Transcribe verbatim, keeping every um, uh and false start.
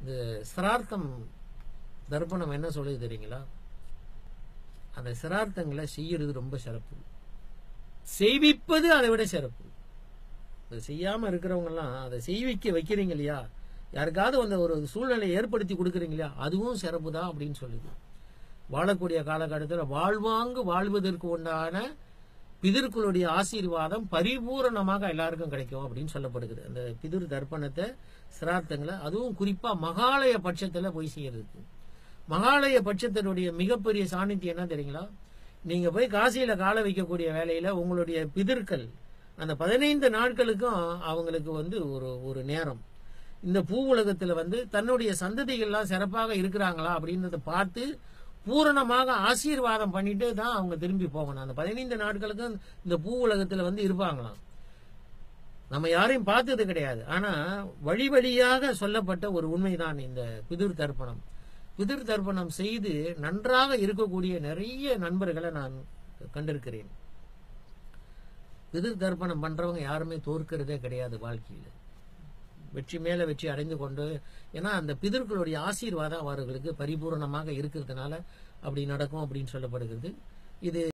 இந்த சிரார்த்தம் தர்ப்பணம் என்ன சொல்லுது தெரியுங்களா? அந்த சிரார்த்தங்களை செய்யறது ரொம்ப சிறப்பு, செய்விப்பது அதை விட சிறப்பு. அதை செய்யாம இருக்கிறவங்க எல்லாம் அதை செய்விக்க வைக்கிறீங்க இல்லையா, யாருக்காவது அந்த ஒரு சூழ்நிலையை ஏற்படுத்தி கொடுக்குறீங்க இல்லையா, அதுவும் சிறப்பு தான் அப்படின்னு சொல்லுது. வாழக்கூடிய காலகட்டத்தில் வாழ்வாங்கு வாழ்வதற்கு உண்டான பிதர்களுடைய ஆசீர்வாதம் பரிபூரணமாக எல்லாருக்கும் கிடைக்கும் அப்படின்னு சொல்லப்படுகிறது. அந்த பிதிர் தர்ப்பணத்தை சிரார்த்தங்களை, அதுவும் குறிப்பா மகாலய பட்சத்துல போய் செய்யறதுக்கு. மகாலய பட்சத்தினுடைய மிகப்பெரிய சாநித்தியம் என்ன தெரியுங்களா? நீங்க போய் காசியில கால வைக்கக்கூடிய வேலையில உங்களுடைய பிதர்கள் அந்த பதினைந்து நாட்களுக்கும் அவங்களுக்கு வந்து ஒரு ஒரு நேரம் இந்த பூ உலகத்துல வந்து தன்னுடைய சந்ததிகள்லாம் சிறப்பாக இருக்கிறாங்களா அப்படின்றத பார்த்து பூரணமாக ஆசீர்வாதம் பண்ணிட்டு தான் அவங்க திரும்பி போகணும். அந்த பதினைந்து நாட்களுக்கும் இந்த பூ உலகத்துல வந்து இருப்பாங்களாம். நம்ம யாரையும் பார்த்தது கிடையாது, ஆனா வழி வழியாக சொல்லப்பட்ட ஒரு உண்மைதான் இந்த பிதிர் தர்ப்பணம். பிதிர் தர்ப்பணம் செய்து நன்றாக இருக்கக்கூடிய நிறைய நண்பர்களை நான் கண்டிருக்கிறேன். பிதிர் தர்ப்பணம் பண்றவங்க யாருமே தோற்கிறதே கிடையாது வாழ்க்கையில, வெற்றி மேல வெற்றி அடைந்து கொண்டு. ஏன்னா அந்த பிதர்களுடைய ஆசீர்வாதம் அவர்களுக்கு பரிபூர்ணமாக இருக்கிறதுனால அப்படி நடக்கும் அப்படின்னு சொல்லப்படுகிறது. இது